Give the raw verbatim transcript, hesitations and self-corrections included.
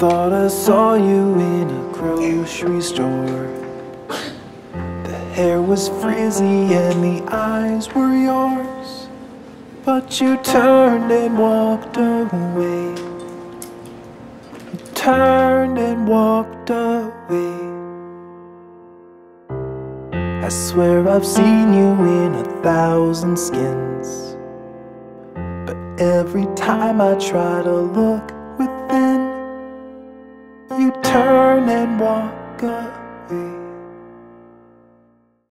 thought I saw you in a grocery store. The hair was frizzy and the eyes were yours, but you turned and walked away. You turned and walked away. I swear I've seen you in a thousand skins, but every time I try to look within, you turn and walk away.